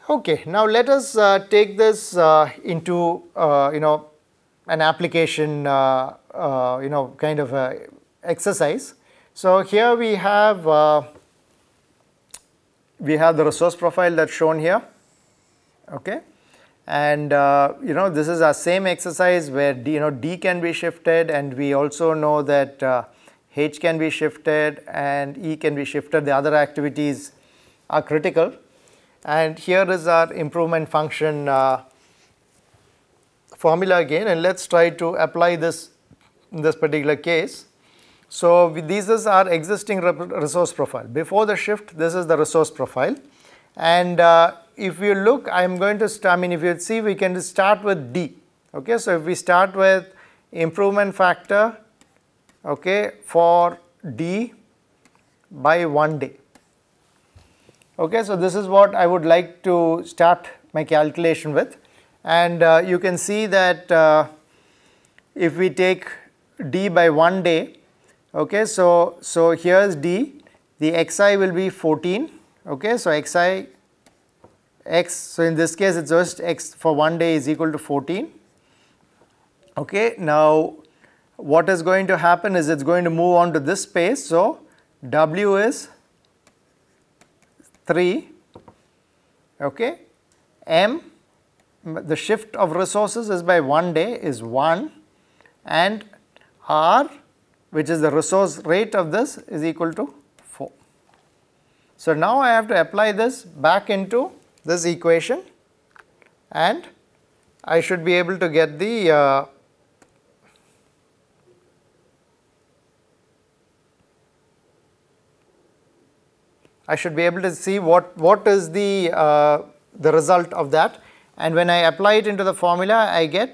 Okay, now let us take this into an application kind of a exercise. So here we have the resource profile that's shown here, okay, and this is our same exercise where D can be shifted, and we also know that H can be shifted and E can be shifted. The other activities are critical, and here is our improvement function formula again, and let's try to apply this in this particular case. So this is our existing resource profile. Before the shift, this is the resource profile, and if you look, I'm going to if you see, we can start with D. Okay, so if we start with improvement factor, okay, for D by 1 day. Okay, so this is what I would like to start my calculation with, and you can see that if we take D by 1 day, okay, so here's D, the xi will be 14, okay, so xi x, so in this case it's just x for 1 day is equal to 14. Okay, now what is going to happen is it's going to move on to this space, so W is 3, okay, M, the shift of resources is by 1 day is 1, and R, which is the resource rate of this, is equal to 4. So now I have to apply this back into this equation, and I should be able to get the I should be able to see what is the result of that, and when I apply it into the formula, I get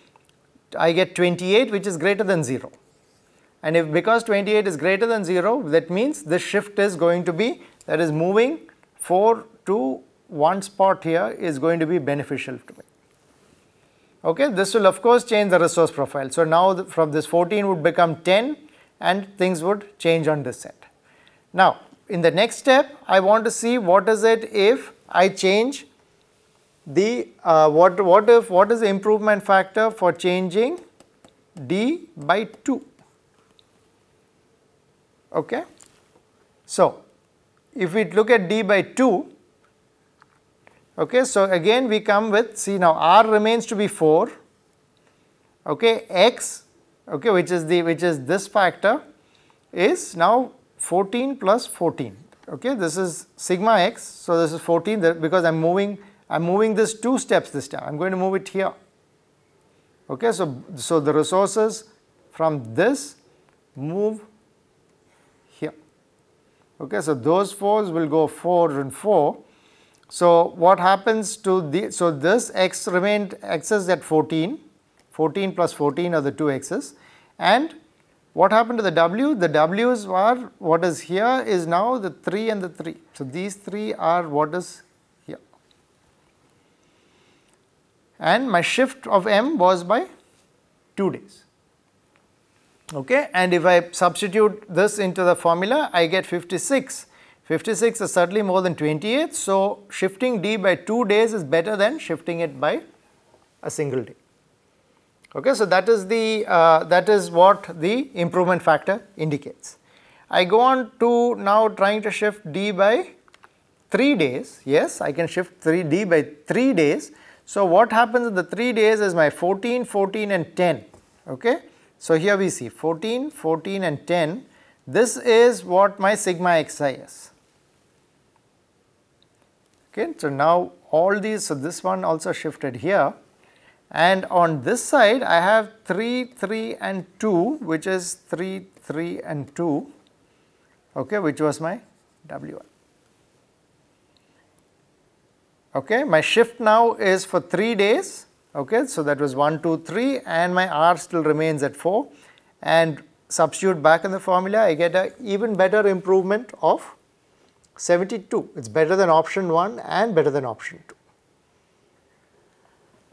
28, which is greater than 0. And if because 28 is greater than 0, that means this shift is going to be, that is moving 4 to 1 spot here is going to be beneficial to me. Okay, this will of course change the resource profile. So now from this 14 would become 10, and things would change on this set. Now in the next step, I want to see what is it if I change the what is the improvement factor for changing D by 2. Okay, so if we look at D by 2, okay, so again we come with, see now R remains to be 4, okay, X, okay, which is this factor, is now 14 plus 14. Okay, this is sigma x, so this is 14 because I'm moving this 2 steps this time. I'm going to move it here. Okay, so the resources from this move here. Okay, so those 4s will go 4 and 4. So what happens to the, so this x remained, x is at 14, 14 plus 14 are the 2 x's, and what happened to the W? The W's are, what is here is now the 3 and the 3. So these 3 are what is here. And my shift of M was by 2 days. Okay, and if I substitute this into the formula, I get 56. 56 is certainly more than 28. So shifting D by 2 days is better than shifting it by a single day. Okay, so that is what the improvement factor indicates. I go on to now trying to shift D by 3 days. Yes, I can shift D by 3 days. So what happens in the 3 days is my 14, 14 and 10. Okay, so here we see 14, 14 and 10. This is what my sigma xi is. Okay, so now all these, so this one also shifted here. And on this side, I have 3, 3 and 2, which is 3, 3 and 2, okay, which was my W1. Okay, my shift now is for 3 days, okay, so that was 1, 2, 3, and my R still remains at 4, and substitute back in the formula, I get an even better improvement of 72. It's better than option 1 and better than option 2.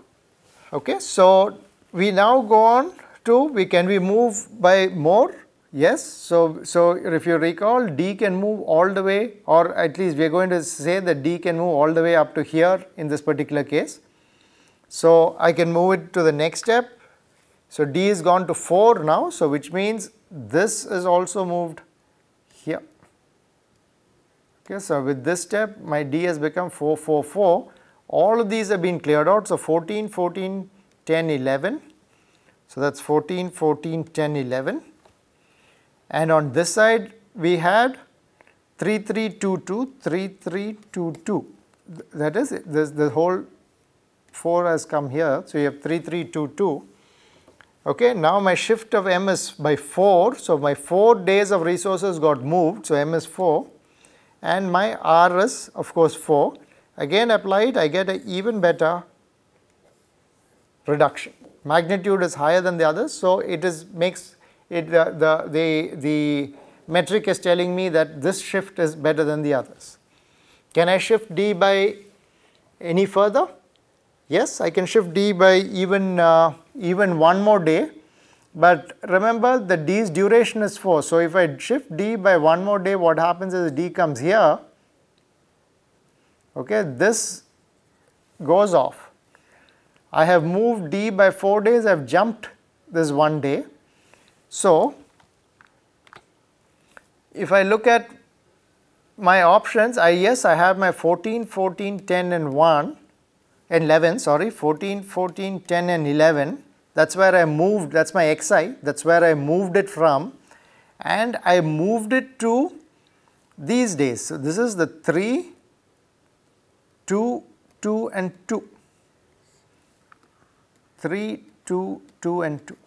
Okay, so we now go on to, can we move by more? Yes, so if you recall, D can move all the way, or at least we are going to say that D can move all the way up to here in this particular case. So I can move it to the next step. So D is gone to 4 now, so which means this is also moved here. Okay, so with this step my D has become 4, 4, 4. All of these have been cleared out. So 14, 14, 10, 11. So that's 14, 14, 10, 11. And on this side we had 3, 3, 2, 2, 3, 3, 2, 2. That is, the whole 4 has come here. So you have 3, 3, 2, 2. Okay, now my shift of M is by 4. So my 4 days of resources got moved. So M is 4. And my R is of course 4. Again apply it, I get an even better reduction. Magnitude is higher than the others. So it is makes it the metric is telling me that this shift is better than the others. Can I shift D by any further? Yes, I can shift D by even one more day, but remember the D's duration is 4. So if I shift D by one more day, what happens is D comes here. Okay, this goes off. I have moved D by 4 days, I have jumped this 1 day. So if I look at my options, I have my 14, 14, 10 and 1 and 11, sorry, 14, 14, 10 and 11. That's where I moved, that's my xi, that's where I moved it from, and I moved it to these days. So this is the 3, 2, 2 and 2. 3, 2, 2 and 2.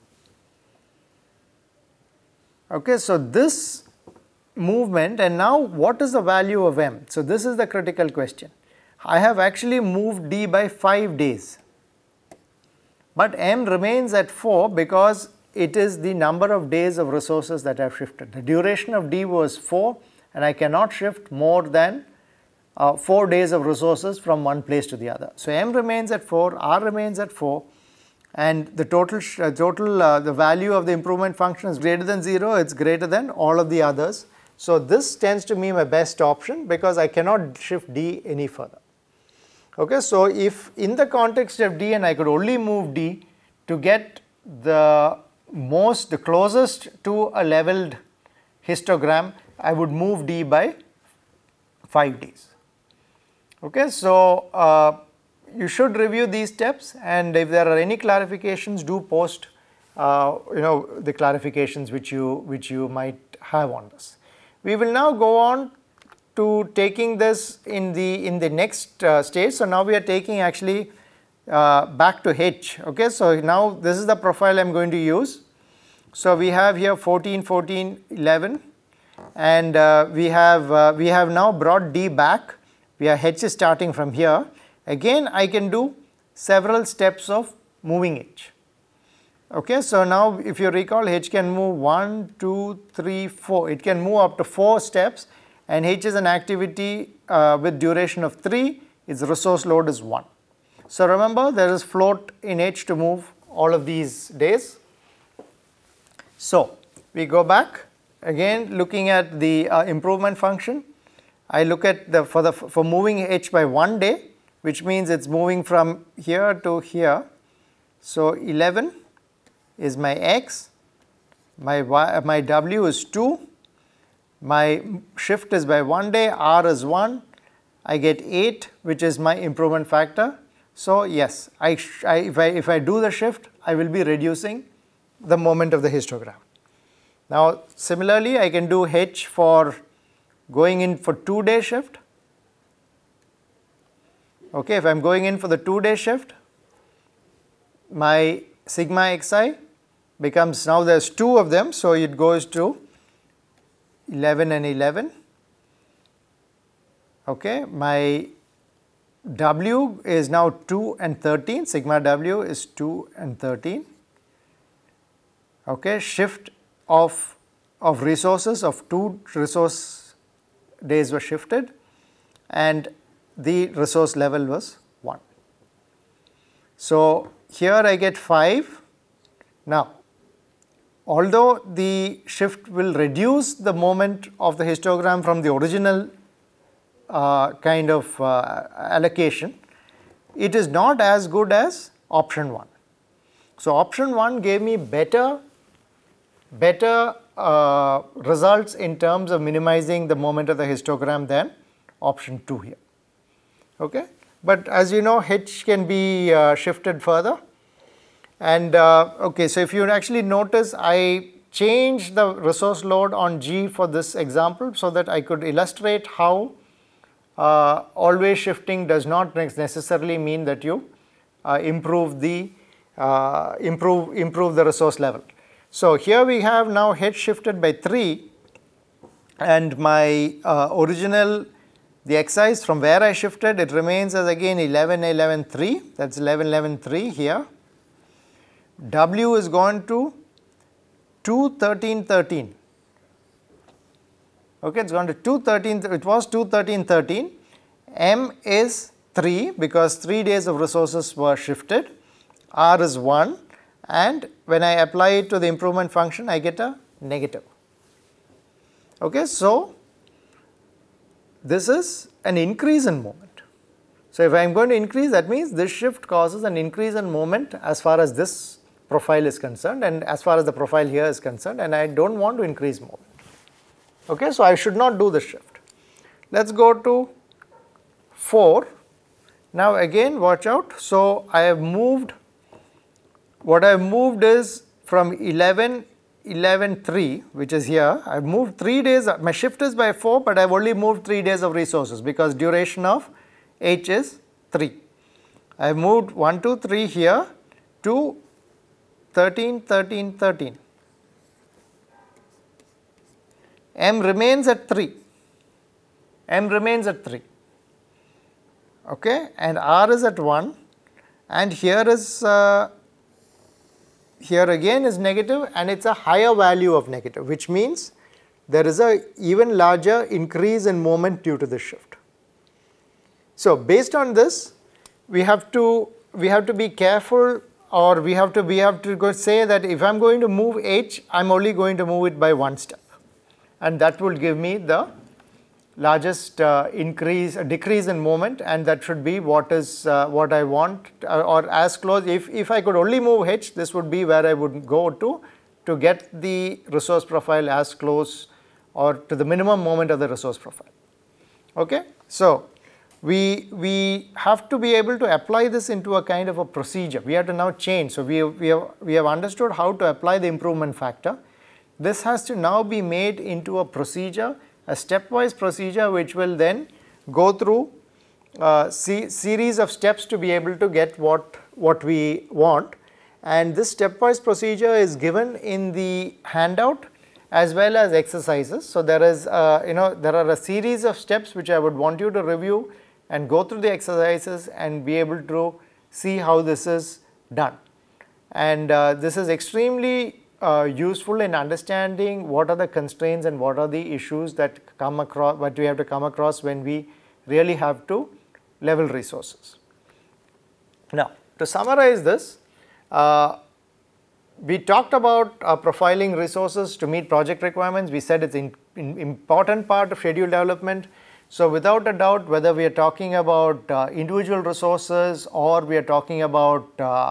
Okay, so this movement, and now what is the value of M? So this is the critical question. I have actually moved D by 5 days, but M remains at 4 because it is the number of days of resources that I have shifted. The duration of D was 4 and I cannot shift more than 4 days of resources from one place to the other. So M remains at 4, R remains at 4, and the the value of the improvement function is greater than 0, it's greater than all of the others. So this tends to be my best option because I cannot shift D any further. Okay, so if in the context of D and I could only move D to get the closest to a leveled histogram, I would move D by 5 days. Okay, so you should review these steps, and if there are any clarifications, do post the clarifications which you might have on this. We will now go on to taking this in the next stage. So now we are taking actually back to H. Okay, so now this is the profile I am going to use. So we have here 14, 14, 11, and we have now brought D back. H is starting from here. Again, I can do several steps of moving H. Okay, so now if you recall, H can move 1, 2, 3, 4. It can move up to 4 steps, and H is an activity with duration of 3. Its resource load is 1. So remember, there is float in H to move all of these days. So we go back again, looking at the improvement function. I look at for moving H by 1 day, which means it's moving from here to here. So 11 is my X, my W is 2, my shift is by 1 day, R is 1, I get 8, which is my improvement factor. So yes, if I do the shift, I will be reducing the moment of the histogram. Now similarly, I can do H for going in for 2-day shift. Okay, if I am going in for the 2-day shift, my sigma xi becomes, now there is 2 of them, so it goes to 11 and 11. Okay, my W is now 2 and 13, sigma W is 2 and 13. Okay, shift of resources of 2 resource days were shifted, and the resource level was 1. So here I get 5. Now although the shift will reduce the moment of the histogram from the original kind of allocation, it is not as good as option 1. So, option 1 gave me better results in terms of minimizing the moment of the histogram than option 2 here. Okay. But as you know, H can be shifted further, and okay, so if you actually notice, I changed the resource load on G for this example so that I could illustrate how always shifting does not necessarily mean that you improve the resource level. So here we have now H shifted by 3, and my original, the excise from where I shifted, it remains as again 11, 11, 3, that is 11, 11, 3 here. W is gone to 2, 13, 13. Okay, it's gone to 2, 13, it was 2, 13, 13. M is 3 because 3 days of resources were shifted. R is 1, and when I apply it to the improvement function, I get a negative. Okay, so this is an increase in moment. So if I am going to increase, that means this shift causes an increase in moment as far as this profile is concerned, and as far as the profile here is concerned, and I do not want to increase moment. Okay, so I should not do the shift. Let us go to 4. Now again watch out. So I have moved, what I have moved is from 11, 11, 3, which is here. I have moved 3 days, my shift is by 4, but I have only moved 3 days of resources because duration of H is 3. I have moved 1, 2, 3 here to 13, 13, 13. M remains at 3. M remains at 3. Okay, and R is at 1, and here is here again is negative, and it is a higher value of negative, which means there is a even larger increase in moment due to this shift. So based on this, we have to be careful, or we have to go say that if I am going to move H, I am only going to move it by 1 step, and that will give me the largest decrease in moment, and that should be what is what I want, or as close. If I could only move H, this would be where I would go to get the resource profile as close or to the minimum moment of the resource profile. Okay, so we have to be able to apply this into a kind of a procedure. We have to now change. So we have understood how to apply the improvement factor. This has to now be made into a procedure, a stepwise procedure, which will then go through series of steps to be able to get what we want. And this stepwise procedure is given in the handout as well as exercises. So there is there are a series of steps which I would want you to review and go through the exercises and be able to see how this is done. And this is extremely useful in understanding what are the constraints and what are the issues that come across, what we have to come across when we really have to level resources. Now, to summarize this, we talked about profiling resources to meet project requirements. We said it's an important part of schedule development. So without a doubt, whether we are talking about individual resources or we are talking about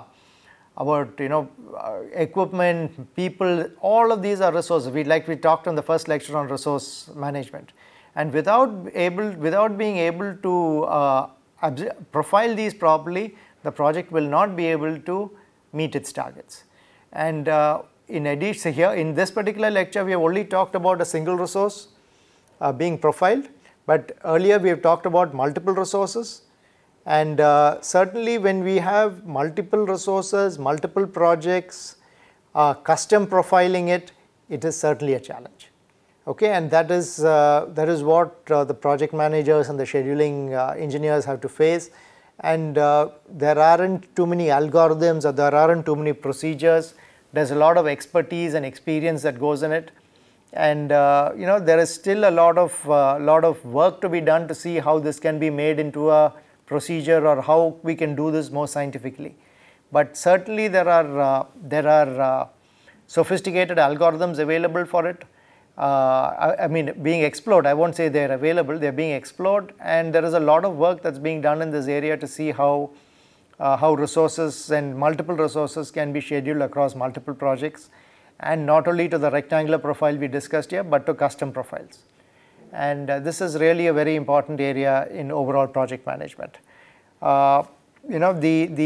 equipment, people, all of these are resources. We talked on the first lecture on resource management, and without being able to profile these properly, the project will not be able to meet its targets. And in addition, here in this particular lecture, we have only talked about a single resource being profiled, but earlier we have talked about multiple resources. And certainly when we have multiple resources, multiple projects, custom profiling it is certainly a challenge. Okay, and that is what the project managers and the scheduling engineers have to face. And there aren't too many algorithms, or there aren't too many procedures. There's a lot of expertise and experience that goes in it. And there is still a lot of work to be done to see how this can be made into a procedure or how we can do this more scientifically. But certainly there are sophisticated algorithms available for it. I mean, being explored, I won't say they are available, they are being explored, and there is a lot of work that's being done in this area to see how resources and multiple resources can be scheduled across multiple projects, and not only to the rectangular profile we discussed here, but to custom profiles. And this is really a very important area in overall project management. You know,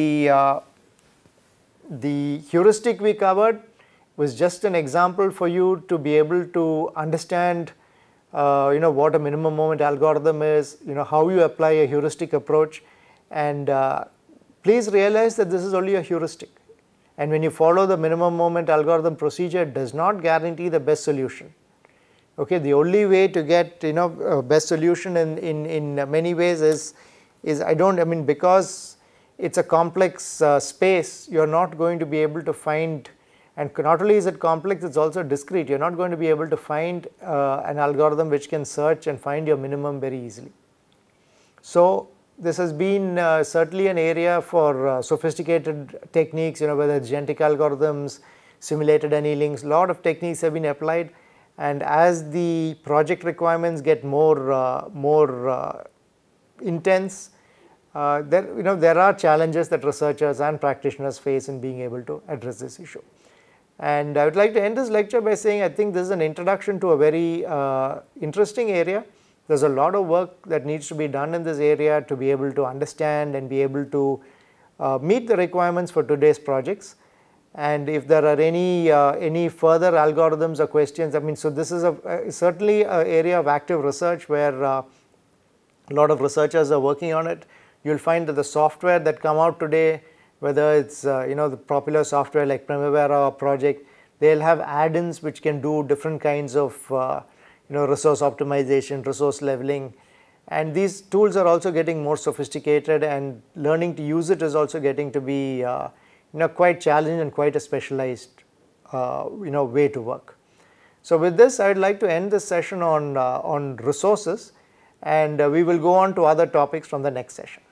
the heuristic we covered was just an example for you to be able to understand you know, what a minimum moment algorithm is, you know, how you apply a heuristic approach, and please realize that this is only a heuristic, and when you follow the minimum moment algorithm procedure, it does not guarantee the best solution. Okay, the only way to get, you know, best solution in many ways is I mean, because it's a complex space, you are not going to be able to find, and not only is it complex, it's also discrete. You're not going to be able to find an algorithm which can search and find your minimum very easily. So this has been certainly an area for sophisticated techniques, you know, whether it's genetic algorithms, simulated annealings, a lot of techniques have been applied, and as the project requirements get more intense, there are challenges that researchers and practitioners face in being able to address this issue. And I would like to end this lecture by saying I think this is an introduction to a very interesting area. There's a lot of work that needs to be done in this area to be able to understand and be able to meet the requirements for today's projects. And if there are any further algorithms or questions, I mean, so this is certainly an area of active research where a lot of researchers are working on it. You'll find that the software that come out today, whether it's the popular software like Primavera or Project, they'll have add-ins which can do different kinds of resource optimization, resource leveling, and these tools are also getting more sophisticated, and learning to use it is also getting to be quite challenging and quite a specialized way to work. So with this, I would like to end this session on resources, and we will go on to other topics from the next session.